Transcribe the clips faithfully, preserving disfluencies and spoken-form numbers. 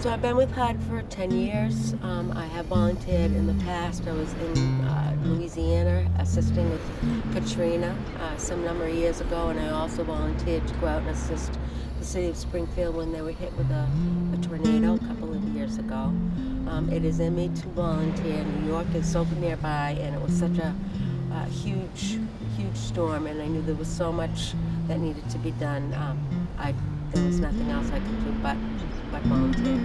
So I've been with H U D for ten years. Um, I have volunteered in the past. I was in uh, Louisiana assisting with Katrina uh, some number of years ago, and I also volunteered to go out and assist the city of Springfield when they were hit with a, a tornado a couple of years ago. Um, it is in me to volunteer. New York is so nearby, and it was such a, a huge, huge storm, and I knew there was so much that needed to be done. Um, I, there was nothing else I could do but, but volunteer.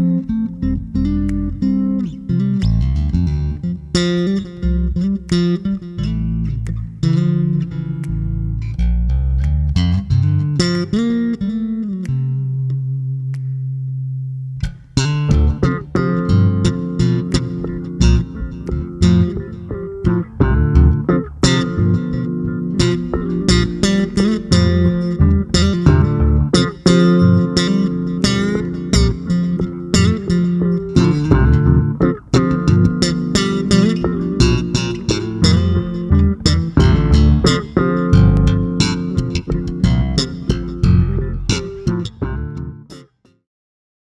Thank you.